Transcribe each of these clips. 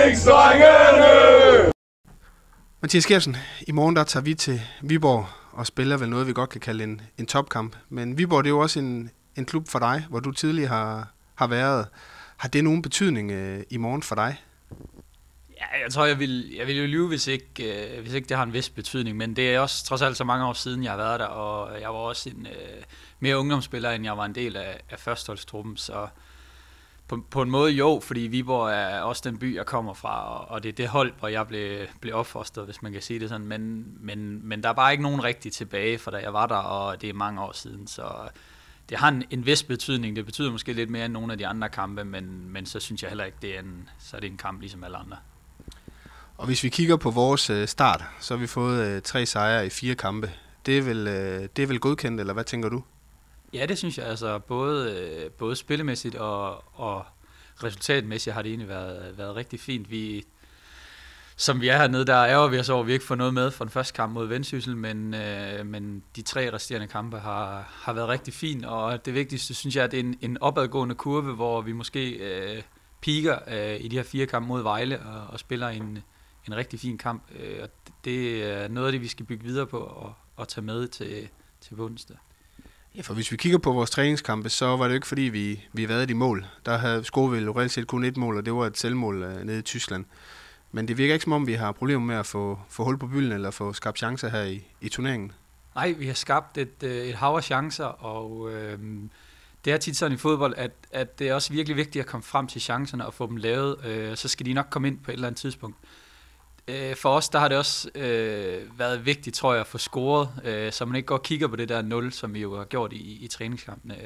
Træningsdrengene! Mathias Gertsen, i morgen der tager vi til Viborg og spiller vel noget, vi godt kan kalde en topkamp. Men Viborg, det er jo også en klub for dig, hvor du tidligere har været. Har det nogen betydning i morgen for dig? Ja, jeg tror, jeg vil jo lyve, hvis ikke det har en vis betydning. Men det er også trods alt så mange år siden, jeg har været der, og jeg var også en mere ungdomsspiller, end jeg var en del af førsteholdstruppen. Så på en måde jo, fordi Viborg er også den by, jeg kommer fra, og det er det hold, hvor jeg blev opfostret, hvis man kan sige det sådan. Men der er bare ikke nogen rigtig tilbage, for da jeg var der, og det er mange år siden. Så det har en vis betydning. Det betyder måske lidt mere end nogle af de andre kampe, men så synes jeg heller ikke, så er det en kamp ligesom alle andre. Og hvis vi kigger på vores start, så har vi fået 3 sejre i 4 kampe. Det er vel godkendt, eller hvad tænker du? Ja, det synes jeg. Altså både spillemæssigt og resultatmæssigt har det egentlig været rigtig fint. Som vi er hernede, der ærger vi os over, at vi ikke får noget med fra den første kamp mod Vendsyssel, men de 3 resterende kampe har været rigtig fint, og det vigtigste, synes jeg, at det er en opadgående kurve, hvor vi måske peaker i de her 4 kampe mod Vejle og spiller en rigtig fin kamp. Og det er noget af det, vi skal bygge videre på og tage med til onsdag. Ja, for hvis vi kigger på vores træningskampe, så var det jo ikke fordi, vi været i mål. Der havde scoret vi reelt set kun 1 mål, og det var et selvmål nede i Tyskland. Men det virker ikke som om, vi har problemer med at få hul på bylden eller få skabt chancer her i turneringen. Nej, vi har skabt et hav af chancer, og det er tit sådan i fodbold, at det er også virkelig vigtigt at komme frem til chancerne og få dem lavet. Så skal de nok komme ind på et eller andet tidspunkt. For os, der har det også været vigtigt, tror jeg, at få scoret, så man ikke går og kigger på det der 0, som vi jo har gjort i træningskampene.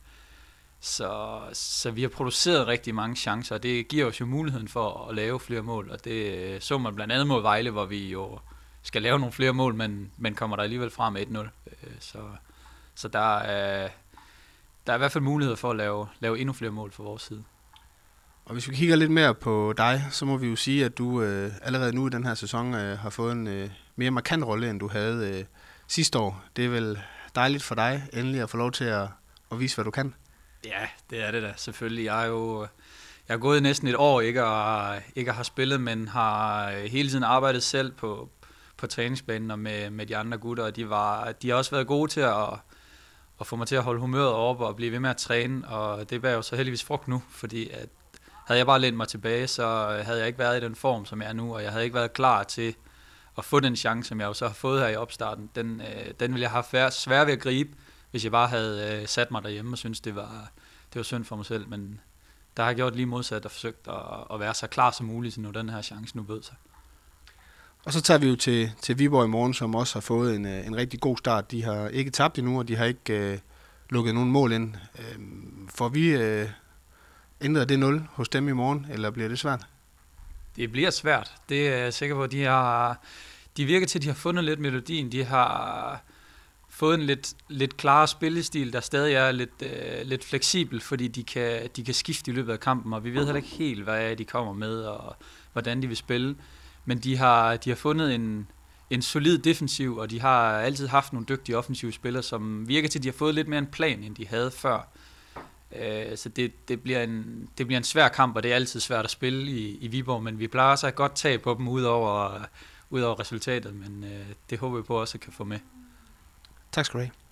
Så vi har produceret rigtig mange chancer, og det giver os jo muligheden for at lave flere mål, og det så man blandt andet mod Vejle, hvor vi jo skal lave nogle flere mål, men kommer der alligevel fra med 1-0. Så der er i hvert fald mulighed for at lave endnu flere mål fra vores side. Og hvis vi kigger lidt mere på dig, så må vi jo sige, at du allerede nu i den her sæson har fået en mere markant rolle, end du havde sidste år. Det er vel dejligt for dig endelig at få lov til at vise, hvad du kan? Ja, det er det da selvfølgelig. Jeg er gået næsten et år ikke at have spillet, men har hele tiden arbejdet selv på træningsbanen og med de andre gutter, og de har også været gode til at få mig til at holde humøret oppe og blive ved med at træne, og det bærer jo så heldigvis frugt nu, fordi at havde jeg bare lænet mig tilbage, så havde jeg ikke været i den form, som jeg er nu, og jeg havde ikke været klar til at få den chance, som jeg jo så har fået her i opstarten. Den ville jeg have haft svært ved at gribe, hvis jeg bare havde sat mig derhjemme og syntes, det var synd for mig selv. Men der har jeg gjort lige modsat og forsøgt at være så klar som muligt, når den her chance nu bød sig. Og så tager vi jo til Viborg i morgen, som også har fået en rigtig god start. De har ikke tabt endnu, og de har ikke lukket nogen mål ind. Får vi ændret det 0 hos dem i morgen, eller bliver det svært? Det bliver svært. Det er jeg sikker på. De virker til, at de har fundet lidt melodien. De har fået en lidt klarere spillestil, der stadig er lidt fleksibel, fordi de kan skifte i løbet af kampen, og vi ved heller ikke helt, hvad de kommer med, og hvordan de vil spille. Men de har fundet en solid defensiv, og de har altid haft nogle dygtige offensive spillere, som virker til, at de har fået lidt mere en plan, end de havde før. Så det bliver en svær kamp, og det er altid svært at spille i Viborg, men vi plejer også at godt tage på dem ud over resultatet, men det håber vi på også at kan få med. Tak skal du have.